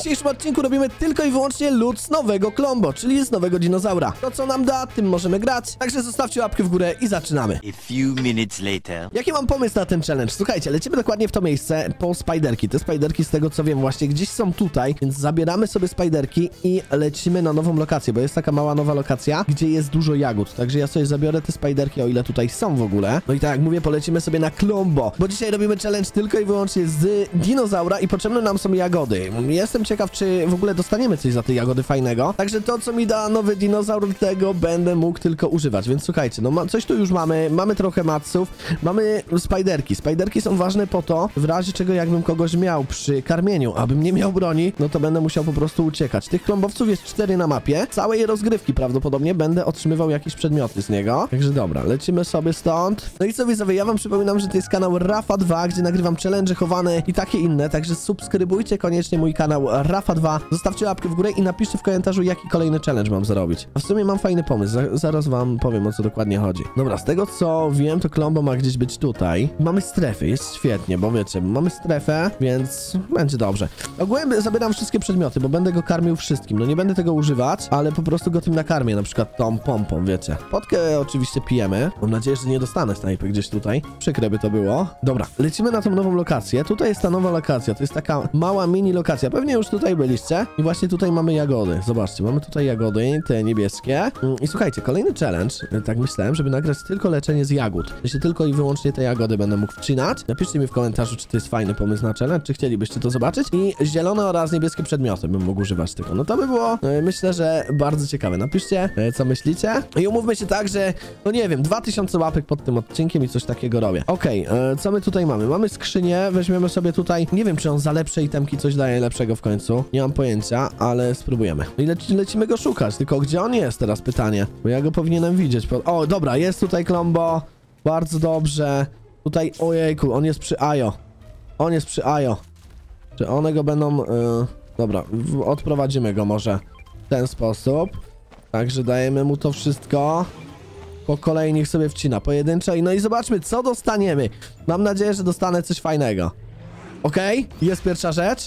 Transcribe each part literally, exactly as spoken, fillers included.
dzisiejszym odcinku robimy tylko i wyłącznie loot z nowego Klombo, czyli z nowego dinozaura. To, co nam da, tym możemy grać. Także zostawcie łapkę w górę i zaczynamy. A few minutes later. Jaki mam pomysł na ten challenge? Słuchajcie, lecimy dokładnie w to miejsce po spiderki. Te spiderki, z tego co wiem, właśnie gdzieś są tutaj, więc zabieramy sobie spiderki i lecimy na nową lokację, bo jest taka mała nowa lokacja, gdzie jest dużo jagód. Także ja sobie zabiorę te spiderki, o ile tutaj są w ogóle. No i tak jak mówię, polecimy sobie na Klombo, bo dzisiaj robimy challenge tylko i wyłącznie z dinozaura i potrzebne nam są jagody. Jestem ciekaw, czy w ogóle dostaniemy coś za te jagody fajnego. Także to, co mi da nowy dinozaur, tego będę mógł tylko używać. Więc słuchajcie, no ma, coś tu już mamy. Mamy trochę matsów, mamy spiderki. Spiderki są ważne po to, w razie czego jakbym kogoś miał przy karmieniu, abym nie miał broni, no to będę musiał po prostu uciekać. Tych klombowców jest cztery na mapie. Całej rozgrywki prawdopodobnie będę otrzymywał jakieś przedmioty z niego. Także dobra, lecimy sobie stąd. No i co widzowie, ja wam przypominam, że to jest kanał Rafa dwa, gdzie nagrywam challenge chowane i takie inne. Także subskrybujcie koniecznie mój kanał Rafa dwa. Zostawcie łapkę w górę i napiszcie w komentarzu, jaki kolejny challenge mam zrobić. A w sumie mam fajny pomysł. Zaraz wam powiem, o co dokładnie chodzi. Dobra, z tego co wiem, to Klombo ma gdzieś być tutaj. Mamy strefy, jest świetnie, bo wiecie, mamy strefę, więc będzie dobrze. Ogólnie zabieram wszystkie przedmioty, bo będę go karmił wszystkim. No nie będę tego używać, ale po prostu go tym nakarmię, na przykład tą pompą, wiecie. Potkę oczywiście pijemy. Mam nadzieję, że nie dostanę snajpy gdzieś tutaj. Przykre by to było. Dobra, lecimy na tą nową lokację. Tutaj jest ta nowa lokacja, to jest taka mała mini lokacja. Pewnie już tutaj byliście. I właśnie tutaj mamy jagody. Zobaczcie, mamy tutaj jagody, te niebieskie. I słuchajcie, kolejny challenge, tak myślałem, żeby nagrać tylko leczenie z jagód. Jeśli tylko i wyłącznie te jagody będę mógł wcinać. Napiszcie mi w komentarzu, czy to jest fajny pomysł na challenge, czy chcielibyście to zobaczyć. I zielone oraz niebieskie przedmioty bym mógł używać tylko. No to by było, myślę, że bardzo ciekawe. Napiszcie, co myślicie. I umówmy się tak, że, no nie wiem, dwa tysiące łapek pod tym odcinkiem i coś takiego robię. Okej, okay, co my tutaj mamy? Mamy skrzynię, weźmiemy sobie tutaj, nie wiem, czy on za lepsze itemki coś daje lepszego w końcu. Nie mam pojęcia, ale spróbujemy. I leci, lecimy go szukać, tylko gdzie on jest teraz pytanie? Bo ja go powinienem widzieć. O, dobra, jest tutaj Klombo. Bardzo dobrze. Tutaj, ojejku, on jest przy Ajo. On jest przy Ajo. Czy one go będą... Yy, dobra, w, odprowadzimy go może w ten sposób. Także dajemy mu to wszystko. Po kolei niech sobie wcina pojedyncze. No i zobaczmy, co dostaniemy. Mam nadzieję, że dostanę coś fajnego. Okej, okay, jest pierwsza rzecz.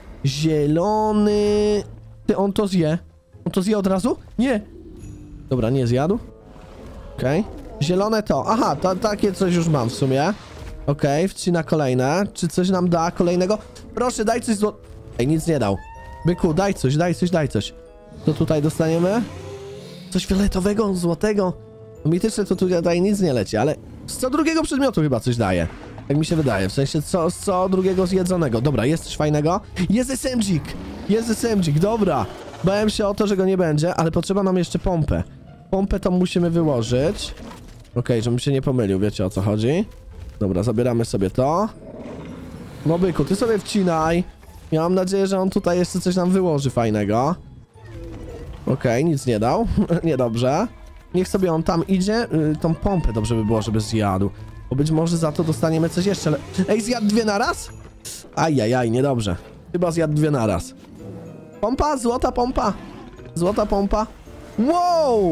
Zielony... Ty, on to zje. On to zje od razu? Nie. Dobra, nie zjadł. Okej. Okay. Zielone to. Aha, to, takie coś już mam w sumie. Okej, okay, wcina kolejne. Czy coś nam da kolejnego? Proszę, daj coś zło... Ej, nic nie dał. Byku, daj coś, daj coś, daj coś. To tutaj dostaniemy? Coś fioletowego, złotego. Mityczne to tutaj nic nie leci, ale z co drugiego przedmiotu chyba coś daje. Tak mi się wydaje, w sensie co, z co drugiego zjedzonego. Dobra, jest coś fajnego. Jest es em dzik! Jest es em dzik, dobra. Bałem się o to, że go nie będzie, ale potrzeba nam jeszcze pompę. Pompę to musimy wyłożyć. Okej, okay, żebym się nie pomylił, wiecie o co chodzi. Dobra, zabieramy sobie to. No byku, ty sobie wcinaj. Ja mam nadzieję, że on tutaj jeszcze coś nam wyłoży fajnego. Okej, okay, nic nie dał. Niedobrze. Niech sobie on tam idzie. Yy, tą pompę dobrze by było, żeby zjadł. Bo być może za to dostaniemy coś jeszcze. Le... Ej, zjadł dwie naraz? Ajajaj, niedobrze. Chyba zjadł dwie naraz. Pompa, złota pompa. Złota pompa. Wow!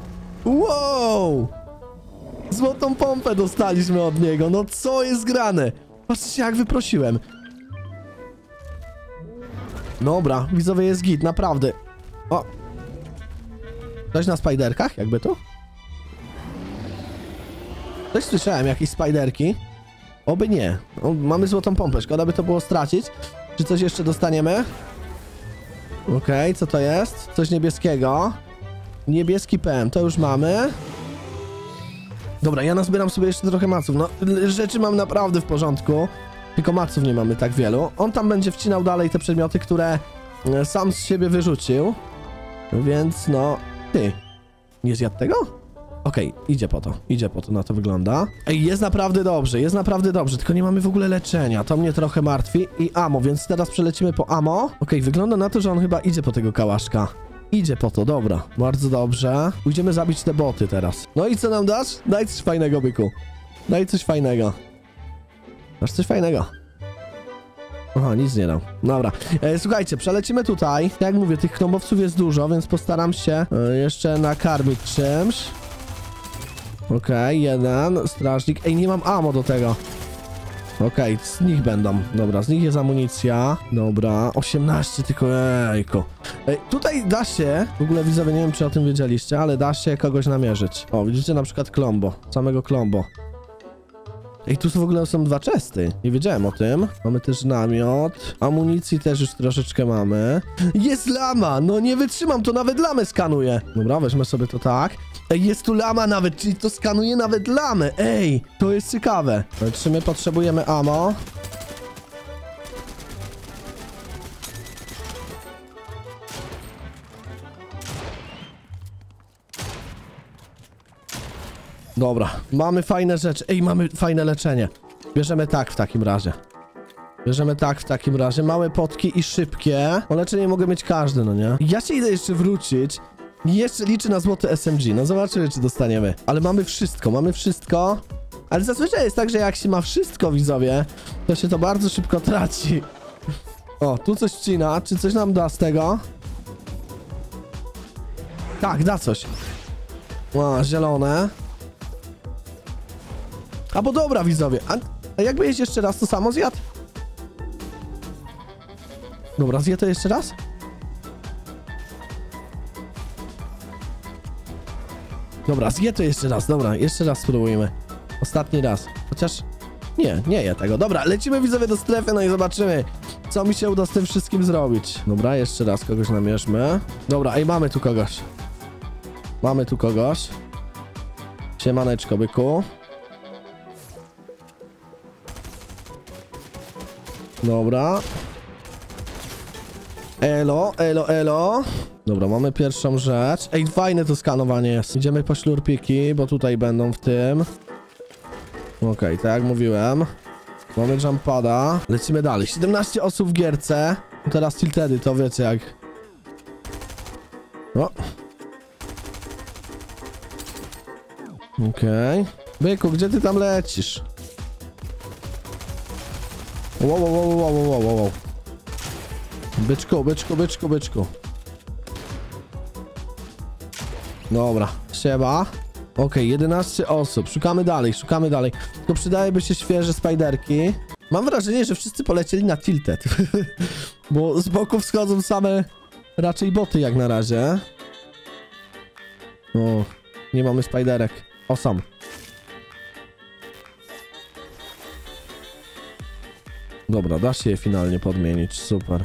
Wow! Złotą pompę dostaliśmy od niego. No co jest grane? Patrzcie, jak wyprosiłem. Dobra, widzowie, jest git, naprawdę. O! Coś na spiderkach? Jakby to? Coś słyszałem, jakieś spiderki. Oby nie. O, mamy złotą pompę, szkoda by to było stracić. Czy coś jeszcze dostaniemy? Okej, okay, co to jest? Coś niebieskiego. Niebieski P M, to już mamy. Dobra, ja nazbieram sobie jeszcze trochę maców. No, rzeczy mam naprawdę w porządku. Tylko maców nie mamy tak wielu. On tam będzie wcinał dalej te przedmioty, które sam z siebie wyrzucił. Więc no... Ty, nie zjadł tego? Okej, okay, idzie po to, idzie po to, na to wygląda. Ej, jest naprawdę dobrze, jest naprawdę dobrze, tylko nie mamy w ogóle leczenia, to mnie trochę martwi. I ammo, więc teraz przelecimy po ammo. Okej, okay, wygląda na to, że on chyba idzie po tego kałaszka. Idzie po to, dobra, bardzo dobrze. Pójdziemy zabić te boty teraz. No i co nam dasz? Daj coś fajnego, byku. Daj coś fajnego. Dasz coś fajnego. Aha, nic nie dał. Dobra. E, słuchajcie, przelecimy tutaj. Jak mówię, tych knombowców jest dużo, więc postaram się e, jeszcze nakarmić czymś. Okej, okay, jeden. Strażnik. Ej, nie mam ammo do tego. Okej, z nich będą. Dobra, z nich jest amunicja. Dobra, osiemnaście tylko, jejko. Ej, tutaj da się, w ogóle widzowie, nie wiem czy o tym wiedzieliście, ale da się kogoś namierzyć. O, widzicie na przykład Klombo, samego Klombo. Ej, tu w ogóle są dwa chesty. Nie wiedziałem o tym. Mamy też namiot. Amunicji też już troszeczkę mamy. Jest lama! No nie wytrzymam, to nawet lamę skanuje. Dobra, weźmy sobie to tak. Ej, jest tu lama nawet, czyli to skanuje nawet lamę. Ej, to jest ciekawe. Czy my potrzebujemy ammo? Dobra, mamy fajne rzeczy. Ej, mamy fajne leczenie. Bierzemy tak w takim razie. Bierzemy tak w takim razie. Małe potki i szybkie. O leczenie mogę mieć każdy, no nie? Ja się idę jeszcze wrócić. I jeszcze liczę na złoty S M G. No zobaczymy, czy dostaniemy. Ale mamy wszystko, mamy wszystko. Ale zazwyczaj jest tak, że jak się ma wszystko, widzowie, to się to bardzo szybko traci. O, tu coś wcina. Czy coś nam da z tego? Tak, da coś. O, zielone. A bo dobra, widzowie. A, a jakby jeść jeszcze raz to samo zjadł? Dobra, zje to jeszcze raz? Dobra, zje to jeszcze raz. Dobra, jeszcze raz spróbujmy. Ostatni raz. Chociaż... Nie, nie je tego. Dobra, lecimy, widzowie, do strefy, no i zobaczymy, co mi się uda z tym wszystkim zrobić. Dobra, jeszcze raz kogoś namierzmy. Dobra, ej, mamy tu kogoś. Mamy tu kogoś. Siemaneczko, byku. Dobra. Elo, elo, elo. Dobra, mamy pierwszą rzecz. Ej, fajne to skanowanie jest. Idziemy po ślurpiki, bo tutaj będą w tym. Okej, okay, tak jak mówiłem. Mamy jumpada. Lecimy dalej. siedemnaście osób w gierce. Teraz tiltedy, to wiecie jak... O. Okej. Okay. Byku, gdzie ty tam lecisz? Wow, wow, wow, wow, wow, wow, wow. Byczku, byczku, byczku, byczku. Dobra, siema. Okej, okay, jedenaście osób. Szukamy dalej, szukamy dalej. Tylko przydałyby się świeże spajderki. Mam wrażenie, że wszyscy polecieli na tilted. Bo z boku wschodzą same raczej boty jak na razie. O, nie mamy spajderek. O, sam. Dobra, da się je finalnie podmienić. Super.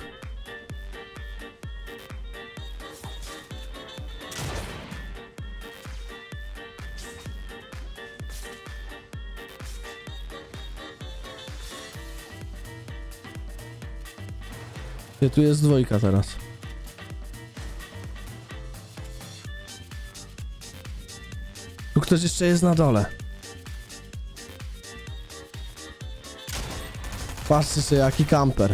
Gdzie tu jest dwójka teraz? Tu ktoś jeszcze jest na dole. Patrzcie sobie, jaki kamper.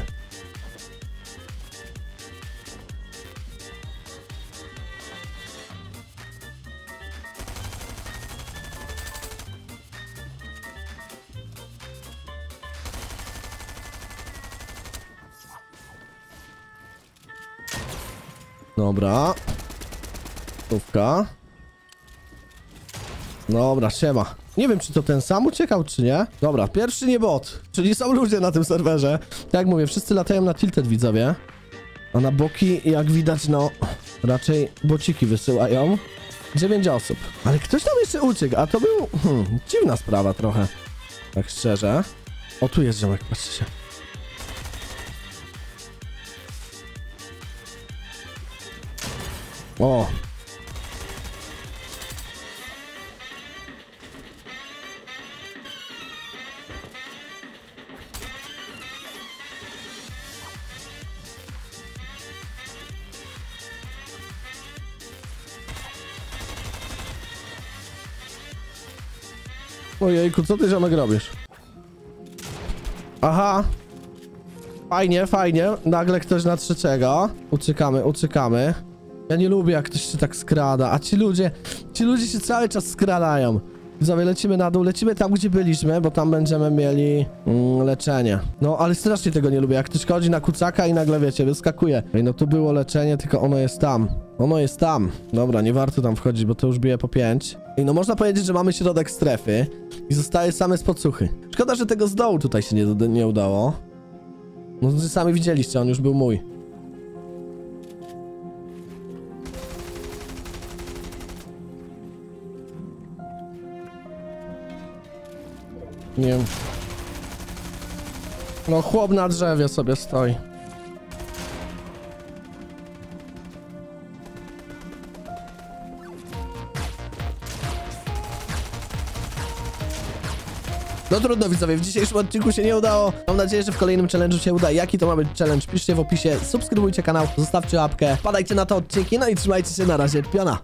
Dobra. Stówka. Dobra, siema. Nie wiem, czy to ten sam uciekał, czy nie. Dobra, pierwszy nie bot. Czyli są ludzie na tym serwerze. Tak jak mówię, wszyscy latają na tilted, widzowie. A na boki, jak widać, no... raczej bociki wysyłają. dziewięć osób. Ale ktoś tam jeszcze uciekł, a to był... Hmm, dziwna sprawa trochę. Tak szczerze. O, tu jest ziomek, patrzcie się. O! Ojejku, co ty, ziomek, robisz? Aha. Fajnie, fajnie. Nagle ktoś na trzeciego. Uciekamy, uciekamy. Ja nie lubię, jak ktoś się tak skrada. A ci ludzie, ci ludzie się cały czas skradają. Widzowie, lecimy na dół, lecimy tam, gdzie byliśmy, bo tam będziemy mieli mm, leczenie. No, ale strasznie tego nie lubię, jak ktoś chodzi na kucaka i nagle, wiecie, wyskakuje. Ej, no tu było leczenie, tylko ono jest tam. Ono jest tam. Dobra, nie warto tam wchodzić, bo to już bije po pięć. I no można powiedzieć, że mamy środek strefy i zostaje same spodsłuchy. Szkoda, że tego z dołu tutaj się nie, nie udało. No to sami widzieliście, on już był mój. Nie wiem. No chłop na drzewie sobie stoi. No trudno widzowie, w dzisiejszym odcinku się nie udało. Mam nadzieję, że w kolejnym challenge'u się uda. Jaki to ma być challenge? Piszcie w opisie, subskrybujcie kanał, zostawcie łapkę, wpadajcie na te odcinki, no i trzymajcie się, na razie, piona.